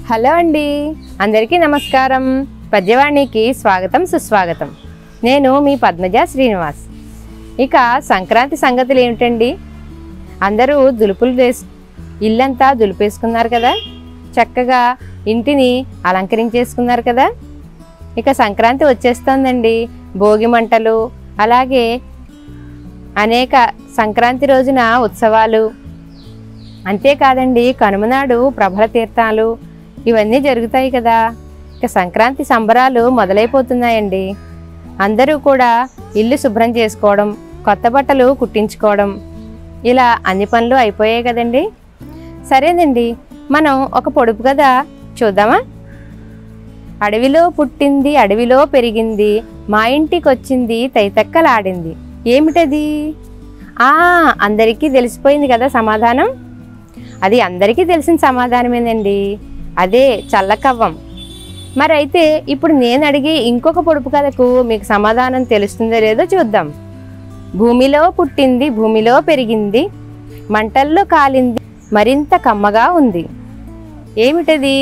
Hello అండి, అందరికీ నమస్కారం. పద్యవాణికి స్వాగతం సుస్వాగతం. నేను మీ పద్మజ శ్రీనివాస్. ఇక సంక్రాంతి సంగతులు ఏమిటండి? అందరూ ఇల్లంతా దులిపేసుకున్నారు కదా, చక్కగా ఇంటిని అలంకరించేసుకున్నారు కదా. ఇక సంక్రాంతి వచ్చేస్తుందండి. భోగి మంటలు, అలాగే అనేక సంక్రాంతి రోజున ఉత్సవాలు, అంతేకాదండి కనుమ నాడు ప్రభల తీర్థాలు ఇవన్నీ జరుగుతాయి కదా. ఇక సంక్రాంతి సంబరాలు మొదలైపోతున్నాయండి. అందరూ కూడా ఇల్లు శుభ్రం చేసుకోవడం, కొత్త బట్టలు కుట్టించుకోవడం, ఇలా అన్ని పనులు అయిపోయాయి కదండి. సరేనండి, మనం ఒక పొడుపు కథ చూద్దామా? అడవిలో పుట్టింది, అడవిలో పెరిగింది, మా ఇంటికి వచ్చింది, తైతక్కలాడింది. ఏమిటది? అందరికీ తెలిసిపోయింది కదా సమాధానం. అది అందరికీ తెలిసిన సమాధానమేనండి. అదే చల్లకవ్వం. మరైతే ఇప్పుడు నేను అడిగే ఇంకొక పొడుపు కథకు మీకు సమాధానం తెలుస్తుందో లేదో చూద్దాం. భూమిలో పుట్టింది, భూమిలో పెరిగింది, మంటల్లో కాలింది, మరింత కమ్మగా ఉంది. ఏమిటది?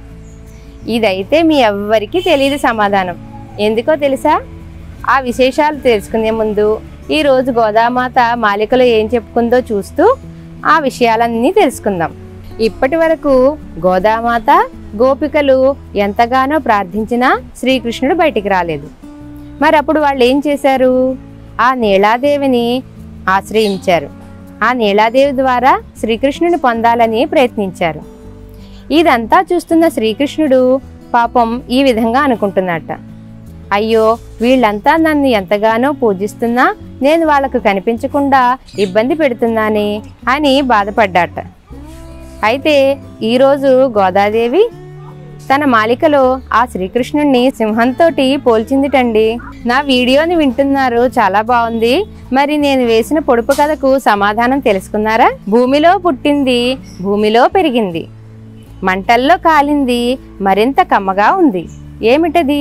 ఇదైతే మీ ఎవ్వరికీ తెలియదు సమాధానం. ఎందుకో తెలుసా? ఆ విశేషాలు తెలుసుకునే ముందు ఈరోజు గోదామాత మాలికలో ఏం చెప్పుకుందో చూస్తూ ఆ విషయాలన్నీ తెలుసుకుందాం. ఇప్పటి వరకు గోదామాత గోపికలు ఎంతగానో ప్రార్థించినా శ్రీకృష్ణుడు బయటికి రాలేదు. మరి అప్పుడు వాళ్ళు ఏం చేశారు? ఆ నీలాదేవిని ఆశ్రయించారు. ఆ నీలాదేవి ద్వారా శ్రీకృష్ణుని పొందాలని ప్రయత్నించారు. ఇదంతా చూస్తున్న శ్రీకృష్ణుడు పాపం ఈ విధంగా అనుకుంటున్నట్ట. అయ్యో, వీళ్ళంతా నన్ను ఎంతగానో పూజిస్తున్నా నేను వాళ్ళకు కనిపించకుండా ఇబ్బంది పెడుతున్నానే అని బాధపడ్డాట. అయితే ఈరోజు గోదాదేవి తన మాలికలో ఆ శ్రీకృష్ణుణ్ణి సింహంతోటి పోల్చిందిటండి. నా వీడియోని వింటున్నారు, చాలా బాగుంది. మరి నేను వేసిన పొడుపు కథకు సమాధానం తెలుసుకున్నారా? భూమిలో పుట్టింది, భూమిలో పెరిగింది, మంటల్లో కాలింది, మరింత కమ్మగా ఉంది. ఏమిటది?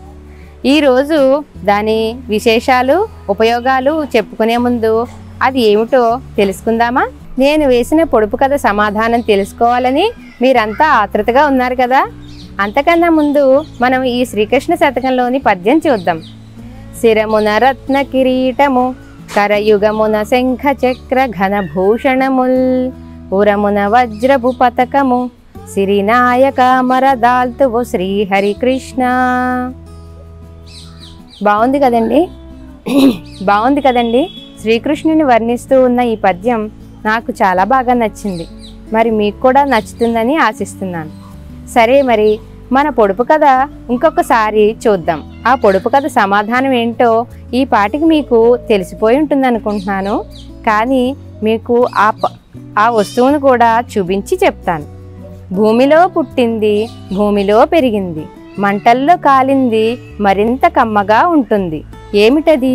ఈరోజు దాని విశేషాలు, ఉపయోగాలు చెప్పుకునే ముందు అది ఏమిటో తెలుసుకుందామా? నేను వేసిన పొడుపు కథ సమాధానం తెలుసుకోవాలని మీరంతా ఆతృతగా ఉన్నారు కదా. అంతకన్నా ముందు మనం ఈ శ్రీకృష్ణ శతకంలోని పద్యం చూద్దాం. శిరమున రత్న కిరీటము, కరయుగమున శంఖ చక్ర ఘనభూషణముల్, పురమున వజ్రపు పతకము, సిరినాయక మరదాల్తువు శ్రీహరికృష్ణ. బాగుంది కదండి? బాగుంది కదండి. శ్రీకృష్ణుని వర్ణిస్తూ ఉన్న ఈ పద్యం నాకు చాలా బాగా నచ్చింది. మరి మీకు కూడా నచ్చుతుందని ఆశిస్తున్నాను. సరే, మరి మన పొడుపు కథ ఇంకొకసారి చూద్దాం. ఆ పొడుపు కథ సమాధానం ఏంటో ఈ పాటికి మీకు తెలిసిపోయి ఉంటుంది అనుకుంటున్నాను. కానీ మీకు ఆ వస్తువును కూడా చూపించి చెప్తాను. భూమిలో పుట్టింది, భూమిలో పెరిగింది, మంటల్లో కాలింది, మరింత కమ్మగా ఉంటుంది. ఏమిటది?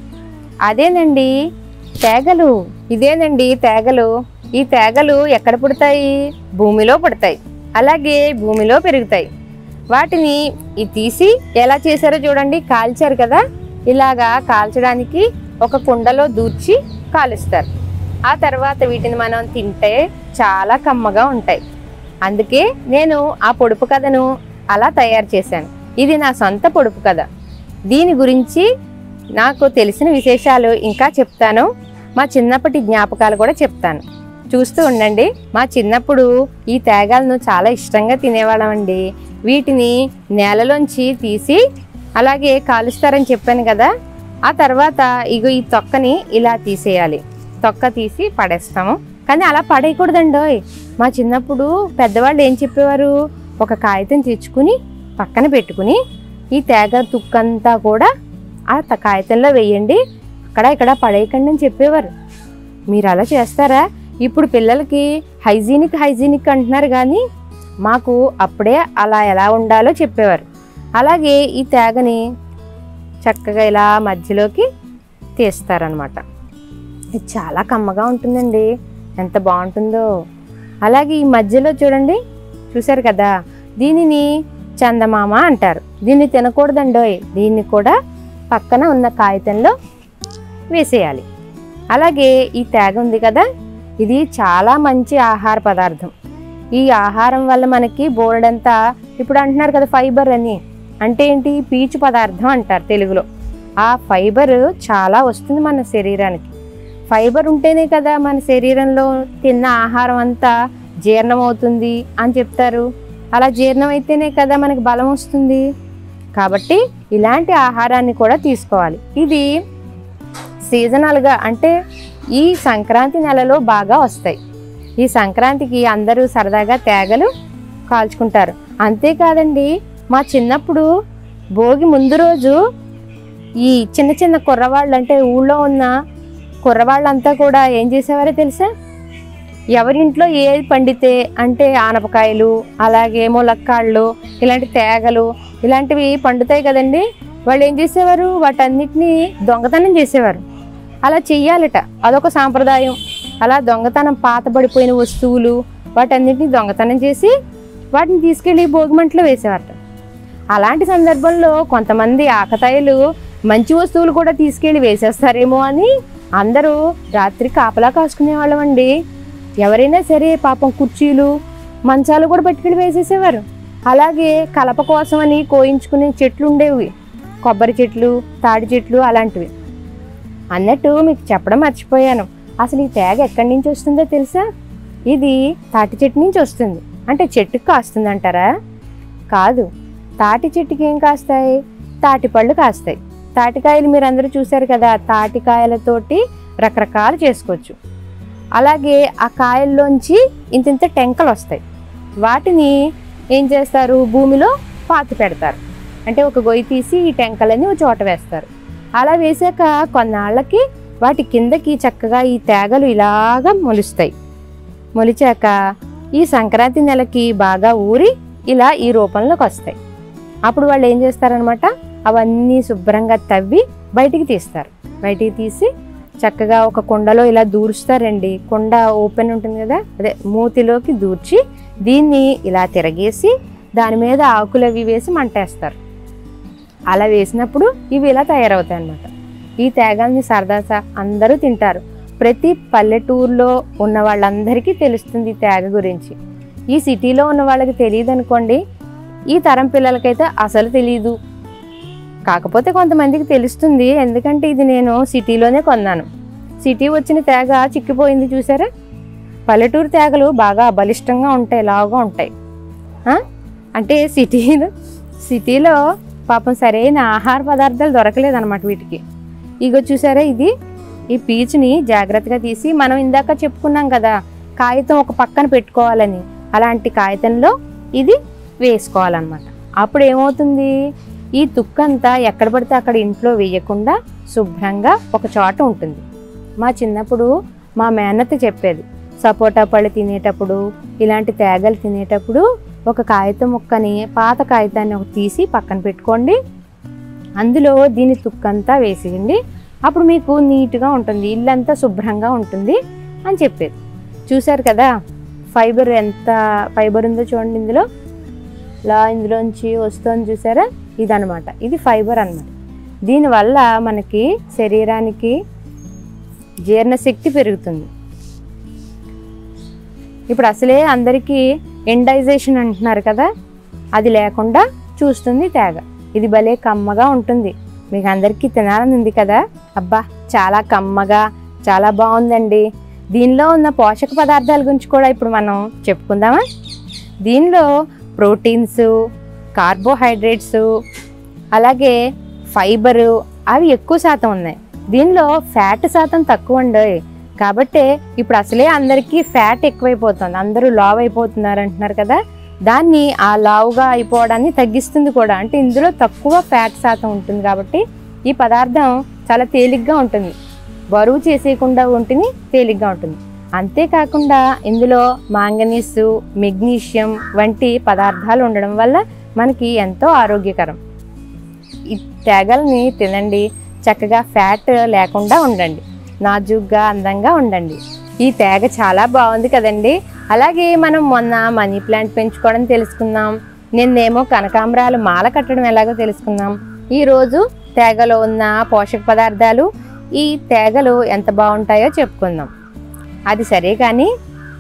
అదేనండి తేగలు. ఇదేనండి తేగలు. ఈ తేగలు ఎక్కడ పుడతాయి? భూమిలో పుడతాయి, అలాగే భూమిలో పెరుగుతాయి. వాటిని తీసి ఎలా చేశారో చూడండి. కాల్చారు కదా. ఇలాగా కాల్చడానికి ఒక కుండలో దూర్చి కాలుస్తారు. ఆ తర్వాత వీటిని మనం తింటే చాలా కమ్మగా ఉంటాయి. అందుకే నేను ఆ పొడుపు కథను అలా తయారు చేశాను. ఇది నా సొంత పొడుపు కథ. దీని గురించి నాకు తెలిసిన విశేషాలు ఇంకా చెప్తాను. మా చిన్నప్పటి జ్ఞాపకాలు కూడా చెప్తాను. చూస్తూ ఉండండి. మా చిన్నప్పుడు ఈ తేగాలను చాలా ఇష్టంగా తినేవాళ్ళమండి. వీటిని నేలలోంచి తీసి అలాగే కాలుస్తారని చెప్పాను కదా. ఆ తర్వాత ఈ తొక్కని ఇలా తీసేయాలి. తొక్క తీసి పడేస్తాము. కానీ అలా పడేయకూడదండోయ్. మా చిన్నప్పుడు పెద్దవాళ్ళు ఏం చెప్పేవారు? ఒక కాగితం తెచ్చుకుని పక్కన పెట్టుకుని ఈ తేగ తుక్కంతా కూడా ఆ కాగితంలో వేయండి, అక్కడ ఇక్కడ పడేయకండి అని చెప్పేవారు. మీరు అలా చేస్తారా? ఇప్పుడు పిల్లలకి హైజీనిక్ అంటున్నారు, కానీ మాకు అప్పుడే అలా ఎలా ఉండాలో చెప్పేవారు. అలాగే ఈ తేగని చక్కగా ఇలా మధ్యలోకి తీస్తారనమాట. ఇది చాలా కమ్మగా ఉంటుందండి. ఎంత బాగుంటుందో. అలాగే ఈ మధ్యలో చూడండి, చూసారు కదా, దీనిని చందమామ అంటారు. దీన్ని తినకూడదండోయ్. దీన్ని కూడా పక్కన ఉన్న కాగితంలో వేసేయాలి. అలాగే ఈ తేగ ఉంది కదా, ఇది చాలా మంచి ఆహార పదార్థం. ఈ ఆహారం వల్ల మనకి బోలెడంతా ఇప్పుడు అంటున్నారు కదా ఫైబర్ అని, అంటే ఏంటి? పీచు పదార్థం అంటారు తెలుగులో. ఆ ఫైబర్ చాలా వస్తుంది మన శరీరానికి. ఫైబర్ ఉంటేనే కదా మన శరీరంలో తిన్న ఆహారం అంతా జీర్ణం అవుతుంది అని చెప్తారు. అలా జీర్ణం అయితేనే కదా మనకి బలం వస్తుంది. కాబట్టి ఇలాంటి ఆహారాన్ని కూడా తీసుకోవాలి. ఇది సీజనల్గా, అంటే ఈ సంక్రాంతి నెలలో బాగా వస్తాయి. ఈ సంక్రాంతికి అందరూ సరదాగా తేగలు కాల్చుకుంటారు. అంతేకాదండి, మా చిన్నప్పుడు భోగి ముందు రోజు ఈ చిన్న చిన్న కుర్రవాళ్ళు, అంటే ఊళ్ళో ఉన్న కుర్రవాళ్ళంతా కూడా ఏం చేసేవారో తెలుసా? ఎవరింట్లో ఏది పండితే, అంటే ఆనపకాయలు, అలాగే ములక్కాళ్ళు, ఇలాంటి తేగలు ఇలాంటివి పండుతాయి కదండి, వాళ్ళు ఏం చేసేవారు? వాటన్నిటినీ దొంగతనం చేసేవారు. అలా చెయ్యాలట, అదొక సాంప్రదాయం. అలా దొంగతనం, పాతబడిపోయిన వస్తువులు వాటన్నిటిని దొంగతనం చేసి వాటిని తీసుకెళ్ళి భోగిమంటలో వేసేవారట. అలాంటి సందర్భంలో కొంతమంది ఆకతాయిలు మంచి వస్తువులు కూడా తీసుకెళ్ళి వేసేస్తారేమో అని అందరూ రాత్రి కాపలా కాసుకునేవాళ్ళం అండి. ఎవరైనా సరే పాపం కుర్చీలు, మంచాలు కూడా పట్టుకెళ్ళి వేసేసేవారు. అలాగే కలప కోసం అని కోయించుకునే చెట్లు ఉండేవి, కొబ్బరి చెట్లు, తాడి చెట్లు అలాంటివి. అన్నట్టు మీకు చెప్పడం మర్చిపోయాను, అసలు ఈ తేగ ఎక్కడి నుంచి వస్తుందో తెలుసా? ఇది తాటి చెట్టు నుంచి వస్తుంది. అంటే చెట్టుకు కాస్తుంది అంటారా? కాదు, తాటి చెట్టుకి ఏం కాస్తాయి? తాటి పళ్ళు కాస్తాయి. తాటికాయలు మీరు అందరూ చూశారు కదా, తాటికాయలతోటి రకరకాలు చేసుకోవచ్చు. అలాగే ఆ కాయల్లోంచి ఇంత టెంకలు వస్తాయి. వాటిని ఏం చేస్తారు? భూమిలో పాతి పెడతారు. అంటే ఒక గొయ్యి తీసి ఈ టెంకలని ఒక చోట వేస్తారు. అలా వేసాక కొన్నాళ్ళకి వాటి కిందకి చక్కగా ఈ తేగలు ఇలాగా మొలుస్తాయి. మొలిచాక ఈ సంక్రాంతి నెలకి బాగా ఊరి ఇలా ఈ రూపంలోకి వస్తాయి. అప్పుడు వాళ్ళు ఏం చేస్తారనమాట, అవన్నీ శుభ్రంగా తవ్వి బయటికి తీస్తారు. బయటికి తీసి చక్కగా ఒక కుండలో ఇలా దూర్చుతారండి. కుండ ఓపెన్ ఉంటుంది కదా, అదే మూతిలోకి దూర్చి దీన్ని ఇలా తిరగేసి దాని మీద ఆకులు అవి వేసి మంటేస్తారు. అలా వేసినప్పుడు ఇవి ఇలా తయారవుతాయి అన్నమాట. ఈ తేగల్ని సరదా అందరూ తింటారు. ప్రతి పల్లెటూరులో ఉన్న వాళ్ళందరికీ తెలుస్తుంది ఈ తేగ గురించి. ఈ సిటీలో ఉన్న వాళ్ళకి తెలియదు అనుకోండి, ఈ తరం పిల్లలకైతే అసలు తెలియదు. కాకపోతే కొంతమందికి తెలుస్తుంది, ఎందుకంటే ఇది నేను సిటీలోనే కొన్నాను. సిటీ వచ్చిన తేగ చిక్కిపోయింది చూసారా? పల్లెటూరు తేగలు బాగా బలిష్టంగా ఉంటాయి, లావుగా ఉంటాయి. అంటే సిటీలో పాపం సరైన ఆహార పదార్థాలు దొరకలేదు అనమాట వీటికి. ఇగో చూసారా, ఈ పీచుని జాగ్రత్తగా తీసి, మనం ఇందాక చెప్పుకున్నాం కదా కాగితం ఒక పక్కన పెట్టుకోవాలని, అలాంటి కాగితంలో ఇది వేసుకోవాలన్నమాట. అప్పుడు ఏమవుతుంది, ఈ తుక్కంతా ఎక్కడ పడితే అక్కడ ఇంట్లో వేయకుండా శుభ్రంగా ఒక చోట ఉంటుంది. మా చిన్నప్పుడు మా మేనత్త చెప్పేది, సపోటా పళ్ళు తినేటప్పుడు, ఇలాంటి తేగలు తినేటప్పుడు ఒక కాగితం ముక్కని, పాత కాగితాన్ని ఒక తీసి పక్కన పెట్టుకోండి, అందులో దీని తుక్కంతా వేసేయండి, అప్పుడు మీకు నీట్గా ఉంటుంది, ఇల్లంతా శుభ్రంగా ఉంటుంది అని చెప్పేది. చూశారు కదా ఫైబర్, ఎంత ఫైబర్ ఉందో చూడండి. ఇందులోంచి వస్తుంది చూసారా, ఇదనమాట, ఇది ఫైబర్ అన్నమాట. దీనివల్ల మనకి శరీరానికి జీర్ణశక్తి పెరుగుతుంది. ఇప్పుడు అసలే అందరికీ ఇండైజేషన్ అంటున్నారు కదా, అది లేకుండా చూస్తుంది తేగ. ఇది భలే కమ్మగా ఉంటుంది, మీకు అందరికీ తినాలని ఉంది కదా. అబ్బా, చాలా కమ్మగా, చాలా బాగుందండి. దీనిలో ఉన్న పోషక పదార్థాల గురించి కూడా ఇప్పుడు మనం చెప్పుకుందామా? దీనిలో ప్రోటీన్స్, కార్బోహైడ్రేట్స్, అలాగే ఫైబరు అవి ఎక్కువ శాతం ఉన్నాయి. దీనిలో ఫ్యాట్ శాతం తక్కువ ఉండవు. కాబట్టి ఇప్పుడు అసలే అందరికీ ఫ్యాట్ ఎక్కువైపోతుంది, అందరూ లావు అయిపోతున్నారు అంటున్నారు కదా, దాన్ని ఆ లావుగా అయిపోవడాన్ని తగ్గిస్తుంది కూడా. అంటే ఇందులో తక్కువ ఫ్యాట్ శాతం ఉంటుంది కాబట్టి ఈ పదార్థం చాలా తేలిగ్గా ఉంటుంది, బరువు చేసేయకుండా ఉంటుంది, తేలిగ్గా ఉంటుంది. అంతేకాకుండా ఇందులో మాంగనీస్, మెగ్నీషియం వంటి పదార్థాలు ఉండడం వల్ల మనకి ఎంతో ఆరోగ్యకరం. ఈ తేగల్ని తినండి, చక్కగా ఫ్యాట్ లేకుండా ఉండండి, నాజూగ్గా అందంగా ఉండండి. ఈ తేగ చాలా బాగుంది కదండి. అలాగే మనం మొన్న మనీ ప్లాంట్ పెంచుకోవడం తెలుసుకుందాం, నిన్నేమో కనకాంబరాలు మాల కట్టడం ఎలాగో తెలుసుకుందాం. ఈరోజు తేగలో ఉన్న పోషక పదార్థాలు, ఈ తేగలు ఎంత బాగుంటాయో చెప్పుకుందాం. అది సరే కానీ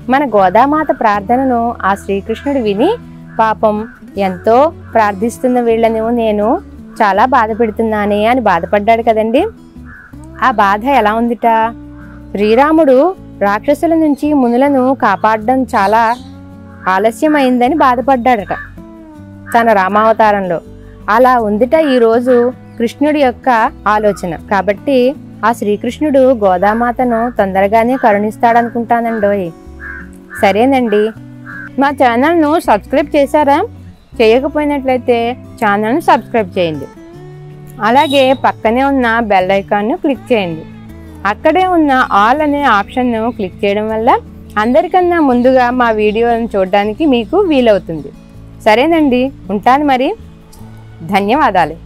మన గోదామాత ప్రార్థనను ఆ శ్రీకృష్ణుడు విని పాపం ఎంతో ప్రార్థిస్తున్న వీళ్ళను నేను చాలా బాధ పెడుతున్నానే అని బాధపడ్డాడు కదండి. ఆ బాధ ఎలా ఉందిట? శ్రీరాముడు రాక్షసుల నుంచి మునులను కాపాడడం చాలా ఆలస్యమైందని బాధపడ్డాడట తన రామావతారంలో. అలా ఉందిట ఈరోజు కృష్ణుడి యొక్క ఆలోచన. కాబట్టి ఆ శ్రీకృష్ణుడు గోదామాతను తొందరగానే కరుణిస్తాడనుకుంటానండోయ్. సరేనండి, మా ఛానల్ను సబ్స్క్రైబ్ చేశారా? చేయకపోయినట్లయితే ఛానల్ను సబ్స్క్రైబ్ చేయండి. అలాగే పక్కనే ఉన్న బెల్ ఐకాన్ను క్లిక్ చేయండి. అక్కడే ఉన్న ఆల్ అనే ఆప్షన్ను క్లిక్ చేయడం వల్ల అందరికన్నా ముందుగా మా వీడియోలను చూడడానికి మీకు వీలవుతుంది. సరేనండి, ఉంటాను మరి. ధన్యవాదాలు.